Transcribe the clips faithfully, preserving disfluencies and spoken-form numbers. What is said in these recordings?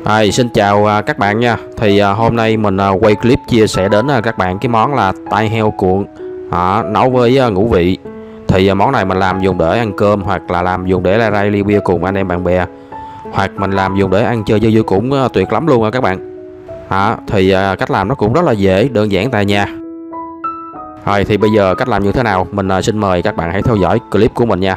Hi, xin chào à, các bạn nha. Thì à, hôm nay mình à, quay clip chia sẻ đến à, các bạn cái món là tai heo cuộn à, nấu với à, ngũ vị. Thì à, món này mình làm dùng để ăn cơm, hoặc là làm dùng để la rai ly bia cùng anh em bạn bè, hoặc mình làm dùng để ăn chơi dưa dưa cũng à, tuyệt lắm luôn à các bạn. À, thì à, cách làm nó cũng rất là dễ, đơn giản tại nhà. Rồi thì bây giờ cách làm như thế nào, mình à, xin mời các bạn hãy theo dõi clip của mình nha.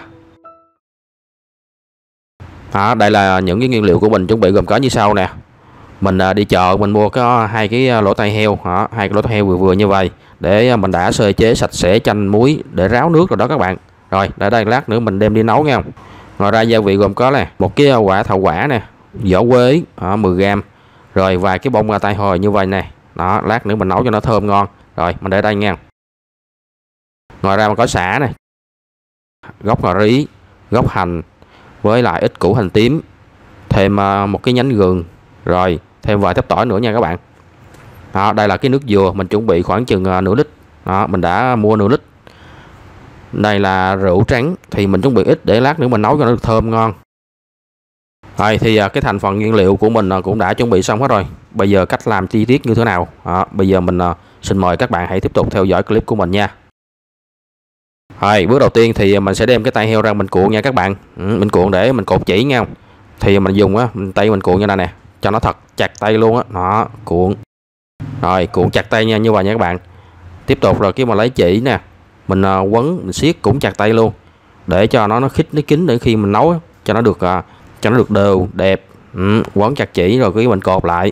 À, đây là những cái nguyên liệu của mình chuẩn bị gồm có như sau nè. Mình à, đi chợ mình mua có hai cái à, lỗ tai heo, hả? Hai cái lỗ tai heo vừa vừa như vậy, để à, mình đã sơ chế sạch sẽ chanh muối để ráo nước rồi đó các bạn. Rồi để đây lát nữa mình đem đi nấu nha. Ngoài ra gia vị gồm có nè, một cái quả thảo quả nè, vỏ quế à, mười gam, rồi vài cái bông à, tai hồi như vậy nè. Đó, lát nữa mình nấu cho nó thơm ngon. Rồi mình để đây nha. Ngoài ra mình có sả nè, gốc ngò rí, gốc hành, với lại ít củ hành tím, thêm à, một cái nhánh gừng, rồi thêm vài tép tỏi nữa nha các bạn. Đó, đây là cái nước dừa mình chuẩn bị khoảng chừng uh, nửa lít. Đó, mình đã mua nửa lít. Đây là rượu trắng thì mình chuẩn bị ít để lát nữa mình nấu cho nó được thơm ngon. Rồi thì uh, cái thành phần nguyên liệu của mình uh, cũng đã chuẩn bị xong hết rồi. Bây giờ cách làm chi tiết như thế nào? Đó, bây giờ mình uh, xin mời các bạn hãy tiếp tục theo dõi clip của mình nha. Rồi bước đầu tiên thì mình sẽ đem cái tai heo ra mình cuộn nha các bạn. Ừ, mình cuộn để mình cột chỉ nha. Thì mình dùng á, tay mình cuộn như này nè, cho nó thật chặt tay luôn á. Đó, cuộn. Rồi cuộn chặt tay nha, như vậy nha các bạn. Tiếp tục rồi khi mà lấy chỉ nè, mình uh, quấn mình siết cũng chặt tay luôn, để cho nó nó khít nó kín, để khi mình nấu cho nó được uh, cho nó được đều đẹp. Ừ, quấn chặt chỉ rồi cái mình cột lại.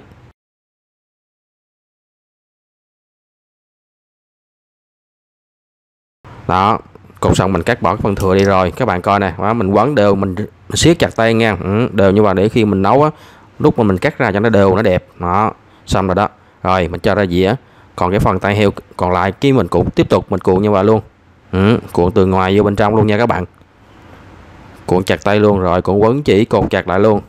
Đó, cột xong mình cắt bỏ cái phần thừa đi rồi các bạn coi nè. Đó, mình quấn đều, mình, mình siết chặt tay nha. Ừ, đều như vậy để khi mình nấu á, lúc mà mình cắt ra cho nó đều nó đẹp. Đó, xong rồi đó. Rồi mình cho ra dĩa. Còn cái phần tai heo còn lại cái mình cũng tiếp tục mình cuộn như vậy luôn. Ừ, cuộn từ ngoài vô bên trong luôn nha các bạn. Cuộn chặt tay luôn, rồi cuộn quấn chỉ cột chặt lại luôn.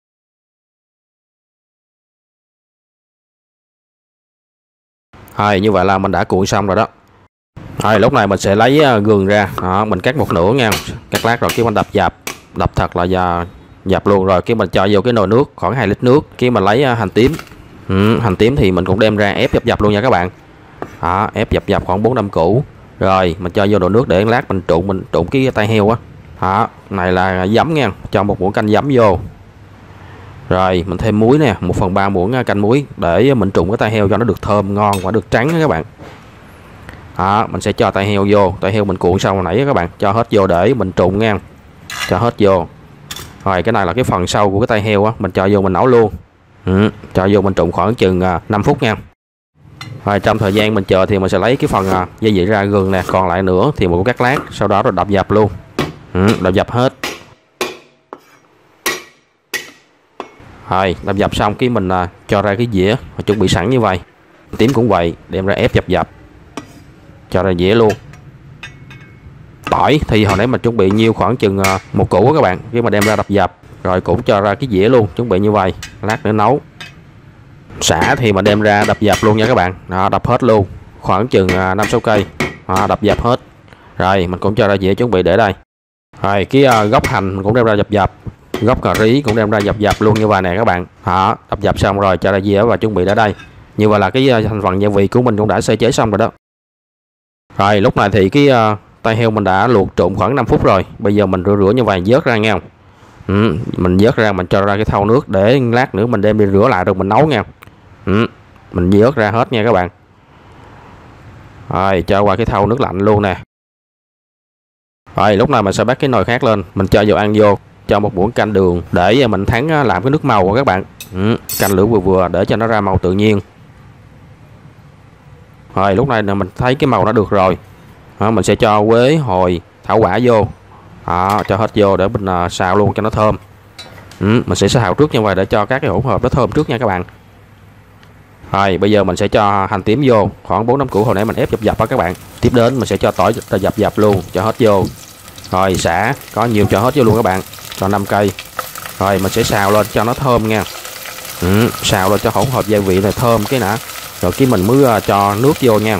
Rồi như vậy là mình đã cuộn xong rồi đó. Rồi lúc này mình sẽ lấy gừng ra. Đó, mình cắt một nửa nha. Cắt lát rồi cái mình đập dập, đập thật là dập, dập luôn, rồi cái mình cho vô cái nồi nước khoảng hai lít nước. Cái mình lấy hành tím. Ừ, hành tím thì mình cũng đem ra ép dập dập luôn nha các bạn. Đó, ép dập dập khoảng bốn năm củ. Rồi mình cho vô nồi nước để lát mình trộn mình trộn cái tai heo á. Đó, này là giấm nha, cho một muỗng canh giấm vô. Rồi mình thêm muối nè, một phần ba muỗng canh muối, để mình trụng cái tai heo cho nó được thơm ngon và được trắng đó các bạn. Đó, mình sẽ cho tai heo vô, tai heo mình cuộn xong hồi nãy các bạn, cho hết vô để mình trụng nha. Cho hết vô. Rồi cái này là cái phần sau của cái tai heo á, mình cho vô mình nấu luôn. Ừ, cho vô mình trụng khoảng chừng năm phút nha. Rồi trong thời gian mình chờ thì mình sẽ lấy cái phần à, gia vị ra, gừng nè, còn lại nữa thì mình cũng cắt lát, sau đó rồi đập dập luôn. Ừ, đập dập hết. Rồi đập dập xong cái mình à, cho ra cái dĩa chuẩn bị sẵn như vậy. Tím cũng vậy, đem ra ép dập dập, cho ra dĩa luôn. Tỏi thì hồi nãy mình chuẩn bị nhiêu khoảng chừng à, một củ các bạn, cái mà đem ra đập dập, rồi cũng cho ra cái dĩa luôn, chuẩn bị như vậy, lát nữa nấu. Sả thì mình đem ra đập dập luôn nha các bạn. Đó, đập hết luôn, khoảng chừng năm sáu cây. Đó, đập dập hết. Rồi mình cũng cho ra dĩa chuẩn bị để đây. Rồi cái uh, gốc hành mình cũng đem ra dập dập, gốc cà rí cũng đem ra dập dập luôn như vậy nè các bạn. Đó, đập dập xong rồi cho ra dĩa và chuẩn bị để đây. Như vậy là cái uh, thành phần gia vị của mình cũng đã sơ chế xong rồi đó. Rồi lúc này thì cái uh, tai heo mình đã luộc trộn khoảng năm phút rồi. Bây giờ mình rửa rửa như vậy, vớt ra nha. Ừ, mình vớt ra, mình cho ra cái thau nước để lát nữa mình đem đi rửa lại rồi mình nấu nha. Ừ, mình vớt ra hết nha các bạn. Rồi cho qua cái thau nước lạnh luôn nè. Rồi lúc này mình sẽ bắt cái nồi khác lên, mình cho dầu ăn vô, cho một muỗng canh đường để mình thắng làm cái nước màu của các bạn. Ừ, canh lửa vừa vừa để cho nó ra màu tự nhiên. Rồi lúc này mình thấy cái màu nó được rồi. Đó, mình sẽ cho quế, hồi, thảo quả vô. Đó, cho hết vô để mình uh, xào luôn cho nó thơm. Ừ, mình sẽ xào trước như vậy để cho các cái hỗn hợp nó thơm trước nha các bạn. Rồi bây giờ mình sẽ cho hành tím vô, khoảng bốn năm củ hồi nãy mình ép dập dập đó các bạn. Tiếp đến mình sẽ cho tỏi dập dập luôn, cho hết vô. Rồi sả có nhiều cho hết vô luôn các bạn, cho năm cây. Rồi mình sẽ xào lên cho nó thơm nha. Ừ, xào lên cho hỗn hợp gia vị này thơm cái đã. Rồi cái mình mới uh, cho nước vô nha.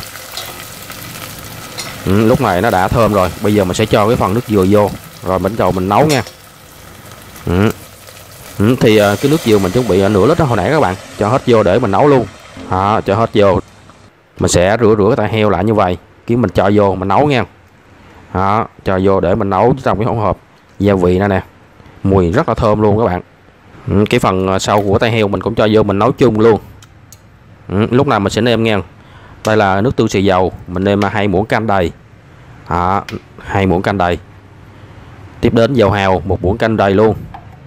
Ừ, lúc này nó đã thơm rồi, bây giờ mình sẽ cho cái phần nước dừa vô, rồi mình đầu mình nấu nha. Ừ. Ừ, thì uh, cái nước dừa mình chuẩn bị uh, nửa lít đó hồi nãy các bạn, cho hết vô để mình nấu luôn. Đó, cho hết vô. Mình sẽ rửa rửa cái tai heo lại như vậy, kiếm mình cho vô mình nấu nha. Đó, cho vô để mình nấu trong cái hỗn hợp gia vị này nè, mùi rất là thơm luôn các bạn. Ừ, cái phần sau của tai heo mình cũng cho vô mình nấu chung luôn. Ừ, lúc nào mình sẽ nêm nha. Đây là nước tương xì dầu, mình nêm hai muỗng canh đầy. Đó, hai muỗng canh đầy. Tiếp đến dầu hào một muỗng canh đầy luôn.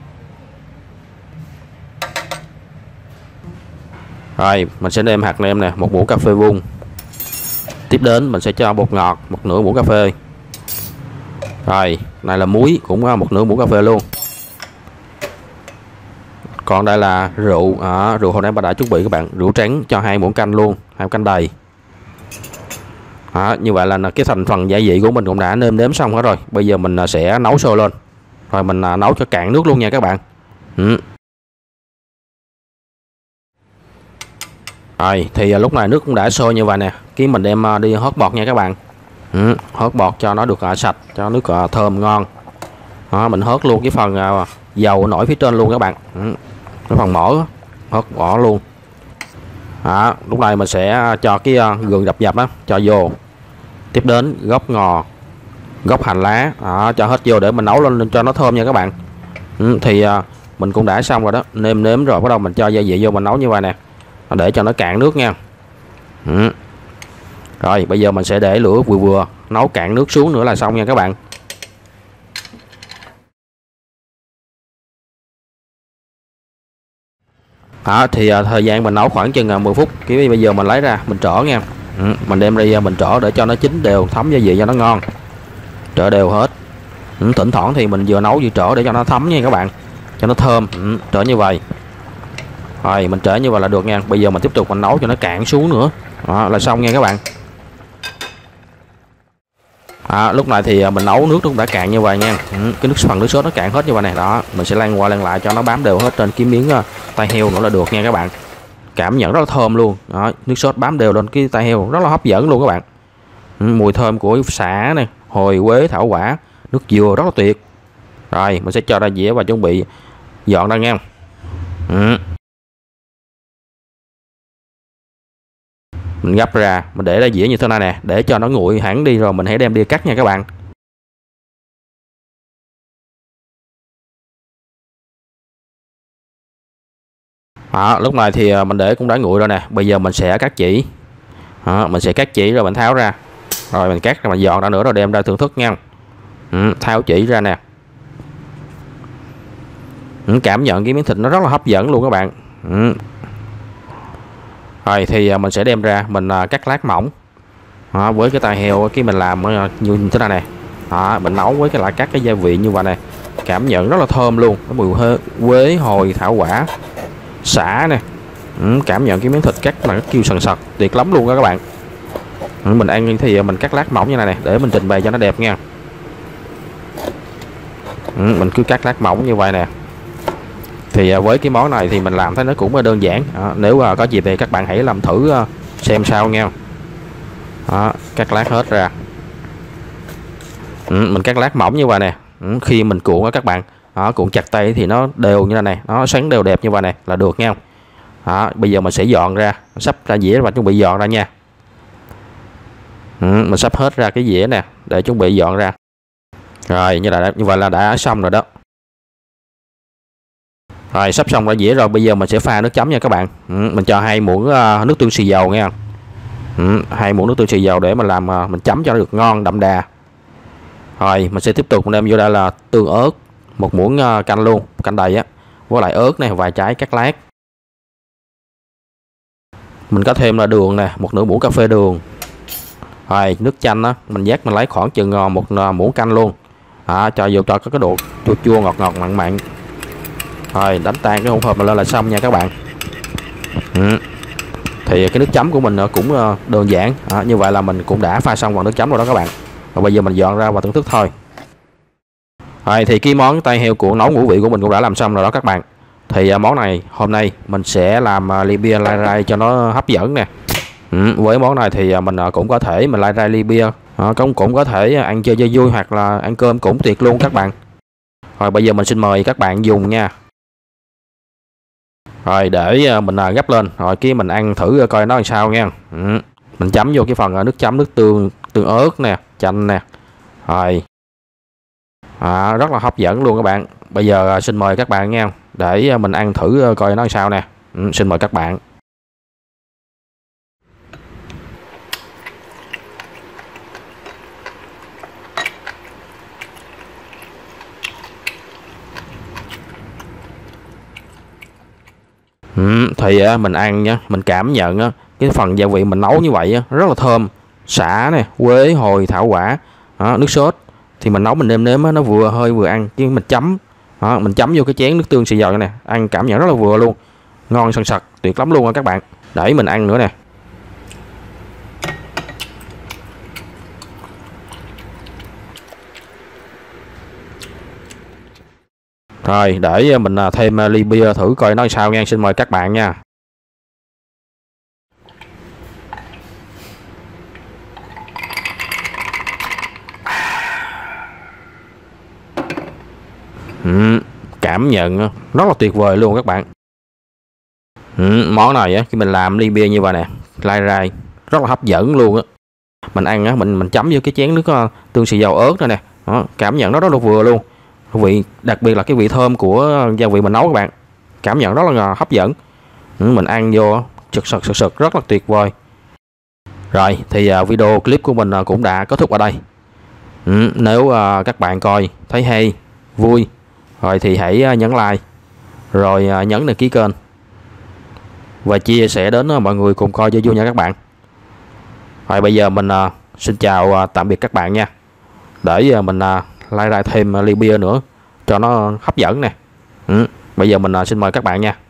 Rồi mình sẽ nêm hạt nêm nè, một muỗng cà phê vuông. Tiếp đến mình sẽ cho bột ngọt một nửa muỗng cà phê. Rồi này là muối cũng một nửa muỗng cà phê luôn. Còn đây là rượu, à, rượu hồi nãy bà đã chuẩn bị các bạn, rượu trắng cho hai muỗng canh luôn, hai muỗng canh đầy. Đó, như vậy là cái thành phần gia vị của mình cũng đã nêm nếm xong hết rồi. Bây giờ mình sẽ nấu sôi lên, rồi mình nấu cho cạn nước luôn nha các bạn. Ừ. Rồi thì lúc này nước cũng đã sôi như vậy nè, cái mình đem đi hớt bọt nha các bạn. Ừ, hớt bọt cho nó được sạch, cho nước thơm ngon. Đó, mình hớt luôn cái phần dầu nổi phía trên luôn các bạn. Ừ, cái phần mỡ hớt bỏ luôn. Đó, lúc này mình sẽ cho cái gừng đập dập đó cho vô. Tiếp đến gốc ngò, gốc hành lá, đó, cho hết vô để mình nấu lên cho nó thơm nha các bạn. Ừ, thì mình cũng đã xong rồi đó, nêm nếm rồi, bắt đầu mình cho gia vị vô mình nấu như vậy nè, để cho nó cạn nước nha. Ừ. Rồi bây giờ mình sẽ để lửa vừa vừa, nấu cạn nước xuống nữa là xong nha các bạn. Đó, thì uh, thời gian mình nấu khoảng chừng uh, mười phút. Cái bây giờ mình lấy ra mình trỏ nha. Ừ, mình đem đi uh, mình trỏ để cho nó chín đều, thấm gia vị cho nó ngon, trộn đều hết. Ừ, thỉnh thoảng thì mình vừa nấu vừa trỏ để cho nó thấm nha các bạn, cho nó thơm. Ừ, trỏ như vậy. Rồi mình trễ như vậy là được nha. Bây giờ mình tiếp tục mình nấu cho nó cạn xuống nữa. Đó, là xong nha các bạn. À, lúc này thì mình nấu nước nó cũng đã cạn như vậy nha. Ừ, cái nước phần nước sốt nó cạn hết như vậy này. Đó, mình sẽ lan qua lan lại cho nó bám đều hết trên cái miếng uh, tai heo nữa là được nha các bạn. Cảm nhận rất là thơm luôn. Đó, nước sốt bám đều lên cái tai heo rất là hấp dẫn luôn các bạn. Ừ, mùi thơm của sả này, hồi quế, thảo quả, nước dừa rất là tuyệt. Rồi mình sẽ cho ra dĩa và chuẩn bị dọn ra nha. Ừ. Mình gấp ra, mình để ra dĩa như thế này nè, để cho nó nguội hẳn đi rồi mình hãy đem đi cắt nha các bạn. Đó, lúc này thì mình để cũng đã nguội rồi nè. Bây giờ mình sẽ cắt chỉ. Đó, mình sẽ cắt chỉ rồi mình tháo ra, rồi mình cắt rồi mình dọn ra nữa rồi đem ra thưởng thức nha. Ừ, tháo chỉ ra nè. Ừ, cảm nhận cái miếng thịt nó rất là hấp dẫn luôn các bạn. Ừ. Rồi thì mình sẽ đem ra mình cắt lát mỏng. Đó, với cái tai heo cái mình làm như thế này nè. Đó, mình nấu với cái lại các cái gia vị như vậy này, cảm nhận rất là thơm luôn, cái mùi quế, hồi, thảo quả, sả nè. Ừ, cảm nhận cái miếng thịt cắt là nó kêu sần sật tuyệt lắm luôn đó các bạn. Ừ, mình ăn thì mình cắt lát mỏng như này nè để mình trình bày cho nó đẹp nha. Ừ, mình cứ cắt lát mỏng như vậy nè. Thì với cái món này thì mình làm thấy nó cũng đơn giản. Đó, nếu có dịp thì các bạn hãy làm thử xem sao nha. Đó, cắt lát hết ra. Ừ, mình cắt lát mỏng như vậy nè. Ừ, khi mình cuộn á các bạn, đó, cuộn chặt tay thì nó đều như thế này, nó sáng đều đẹp như vậy này là được nha. Đó, bây giờ mình sẽ dọn ra, sắp ra dĩa và chuẩn bị dọn ra nha. Ừ, mình sắp hết ra cái dĩa nè để chuẩn bị dọn ra. Rồi như là như vậy là đã xong rồi đó. Rồi sắp xong ra dĩa rồi, bây giờ mình sẽ pha nước chấm nha các bạn. Ừ, mình cho hai muỗng uh, nước tương xì dầu nha. Ừ, hai muỗng nước tương xì dầu để mình làm uh, mình chấm cho nó được ngon đậm đà. Rồi mình sẽ tiếp tục đem vô đây là tương ớt, một muỗng uh, canh luôn, canh đầy á, với lại ớt này, vài trái cắt lát. Mình có thêm là đường nè, một nửa muỗng cà phê đường. Rồi nước chanh á, mình dắt mình lấy khoảng chừng uh, một uh, muỗng canh luôn. Đó, cho vô cho có cái độ chua chua ngọt ngọt mặn mặn. Rồi đánh tan cái hỗn hợp này lên là xong nha các bạn. Ừ. Thì cái nước chấm của mình cũng đơn giản. Đó, như vậy là mình cũng đã pha xong bằng nước chấm rồi đó các bạn. Và bây giờ mình dọn ra và thưởng thức thôi. Rồi thì cái món tai heo cuộn nấu ngũ vị của mình cũng đã làm xong rồi đó các bạn. Thì món này hôm nay mình sẽ làm Libya lai rai cho nó hấp dẫn nè. Ừ, với món này thì mình cũng có thể mình lai rai Libya, cũng cũng có thể ăn chơi chơi vui hoặc là ăn cơm cũng tuyệt luôn các bạn. Rồi bây giờ mình xin mời các bạn dùng nha. Rồi để mình gấp lên rồi kia mình ăn thử coi nó làm sao nha. Ừ. Mình chấm vô cái phần nước chấm nước tương tương ớt nè, chanh nè. Rồi à, rất là hấp dẫn luôn các bạn. Bây giờ xin mời các bạn nha, để mình ăn thử coi nó làm sao nè. Ừ, xin mời các bạn. Ừ, thì mình ăn nha, mình cảm nhận cái phần gia vị mình nấu như vậy rất là thơm. Sả nè, quế, hồi, thảo quả, đó, nước sốt thì mình nấu mình nêm nếm nó vừa hơi vừa ăn, chứ mình chấm đó, mình chấm vô cái chén nước tương xì dầu này ăn cảm nhận rất là vừa luôn, ngon sần sật, tuyệt lắm luôn á các bạn. Để mình ăn nữa nè. Rồi để mình thêm ly bia thử coi nó sao nha, xin mời các bạn nha. Ừ, cảm nhận rất là tuyệt vời luôn các bạn. Ừ, món này á, khi mình làm ly bia như vậy nè, lai rai rất là hấp dẫn luôn á. Mình ăn á, mình mình chấm vô cái chén nước tương xì dầu ớt nữa nè, đó, cảm nhận nó rất là vừa luôn. Vị đặc biệt là cái vị thơm của gia vị mình nấu các bạn, cảm nhận rất là hấp dẫn. Ừ, mình ăn vô sực sực sực sực rất là tuyệt vời. Rồi thì video clip của mình cũng đã kết thúc ở đây. Ừ, nếu các bạn coi thấy hay, vui rồi thì hãy nhấn like, rồi nhấn đăng ký kênh và chia sẻ đến mọi người cùng coi cho vui nha các bạn. Rồi bây giờ mình xin chào tạm biệt các bạn nha. Để mình lai ra thêm ly bia nữa cho nó hấp dẫn nè. Ừ, bây giờ mình xin mời các bạn nha.